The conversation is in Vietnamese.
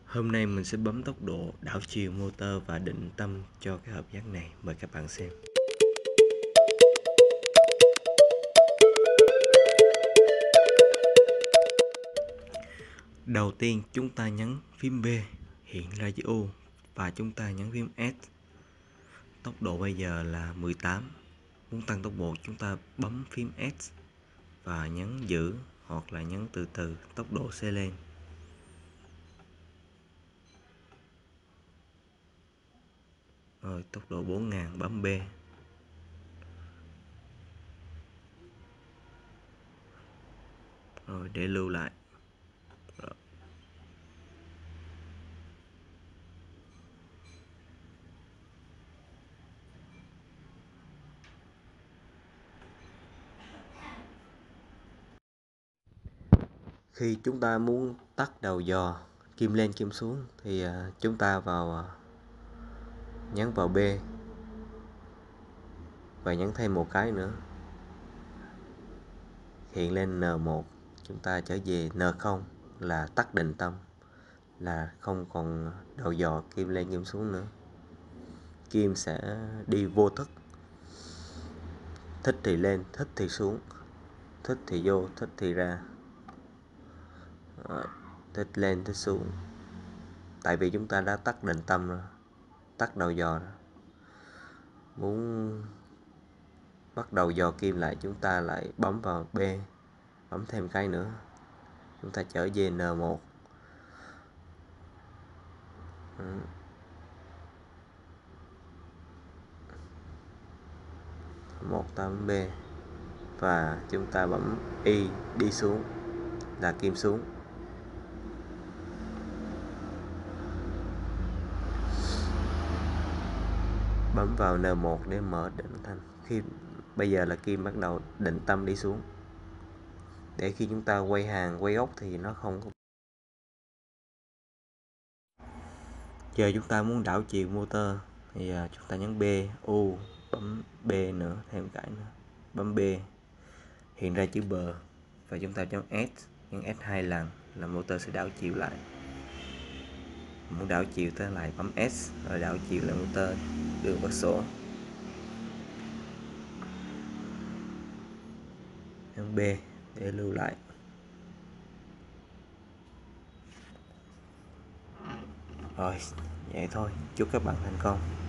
Hôm nay mình sẽ bấm tốc độ, đảo chiều motor và định tâm cho cái hợp giác này. Mời các bạn xem. Đầu tiên chúng ta nhấn phím B hiện ra chữ U và chúng ta nhấn phím S. Tốc độ bây giờ là 18. Muốn tăng tốc độ chúng ta bấm phím S và nhấn giữ hoặc là nhấn từ từ tốc độ sẽ lên. Rồi tốc độ 4000 bấm B. Rồi để lưu lại. Rồi. Khi chúng ta muốn tắt đầu dò kim lên kim xuống thì chúng ta nhấn vào B và nhấn thêm một cái nữa, hiện lên N1. Chúng ta trở về N0 là tắt định tâm, là không còn đầu dò kim lên kim xuống nữa. Kim sẽ đi vô thức, thích thì lên, thích thì xuống, thích thì vô, thích thì ra. Thích lên, thích xuống. Tại vì chúng ta đã tắt định tâm rồi, tắt đầu dò rồi. Muốn bắt đầu dò kim lại, chúng ta lại bấm vào B, bấm thêm cái nữa, chúng ta trở về N1. 18B và chúng ta bấm Y đi xuống là kim xuống. Bấm vào N1 để mở định thanh. Bây giờ là kim bắt đầu định tâm đi xuống, để khi chúng ta quay hàng quay góc thì nó không có. Giờ chúng ta muốn đảo chiều motor thì chúng ta nhấn B, U, bấm B nữa, thêm cái nữa, bấm B hiện ra chữ bờ và chúng ta nhấn S, nhấn S 2 lần là motor sẽ đảo chiều lại. Muốn đảo chiều tới lại bấm S rồi đảo chiều lại motor đường bật sổ. Nhấn B để lưu lại. Rồi vậy thôi, chúc các bạn thành công.